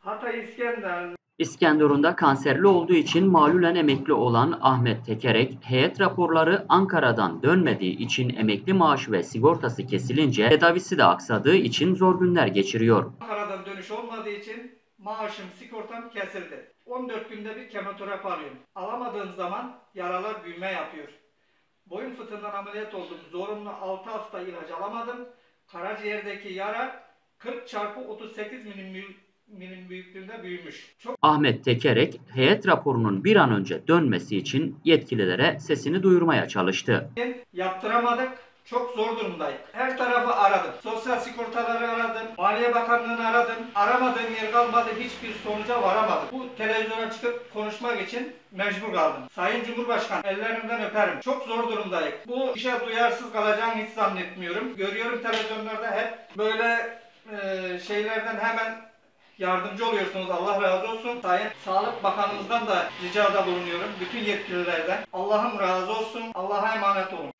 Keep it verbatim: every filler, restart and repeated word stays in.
Hatay İskender. İskenderun'da kanserli olduğu için malulen emekli olan Ahmet Tekerek, heyet raporları Ankara'dan dönmediği için emekli maaşı ve sigortası kesilince tedavisi de aksadığı için zor günler geçiriyor. Ankara'dan dönüş olmadığı için maaşım, sigortam kesildi. on dört günde bir kemoterapi alıyorum. Alamadığım zaman yaralar büyüme yapıyor. Boyun fıtığından ameliyat oldum. Zorunlu altı hafta ilaç alamadım. Karaciğerdeki yara kırk çarpı otuz sekiz milim milim büyüklüğünde büyümüş. Çok Ahmet Tekerek, heyet raporunun bir an önce dönmesi için yetkililere sesini duyurmaya çalıştı. Yaptıramadık. Çok zor durumdayım. Her tarafı aradım. Sosyal sigortaları aradım. Maliye Bakanlığı'nı aradım. Aramadığım yer kalmadı. Hiçbir sonuca varamadım. Bu televizyona çıkıp konuşmak için mecbur kaldım. Sayın Cumhurbaşkanı, ellerinden öperim. Çok zor durumdayım. Bu işe duyarsız kalacağını hiç zannetmiyorum. Görüyorum televizyonlarda hep böyle e, şeylerden hemen yardımcı oluyorsunuz. Allah razı olsun. Sayın Sağlık Bakanımızdan da ricada bulunuyorum. Bütün yetkililerden. Allah'ım razı olsun. Allah'a emanet olun.